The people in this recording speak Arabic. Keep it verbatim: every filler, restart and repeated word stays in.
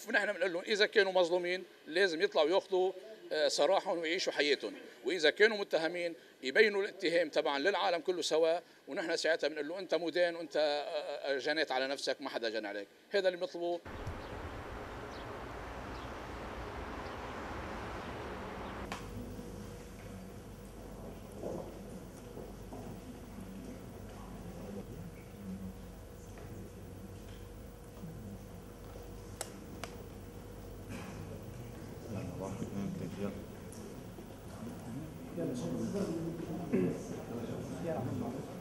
فنحن بنقول لهم اذا كانوا مظلومين لازم يطلعوا ياخذوا سراحهم ويعيشوا حياتهم، واذا كانوا متهمين يبينوا الاتهام طبعا للعالم كله سوا، ونحن ساعتها بنقول له انت مدان وانت جنيت على نفسك، ما حدا جنى عليك. هذا اللي بنطلبه. يلا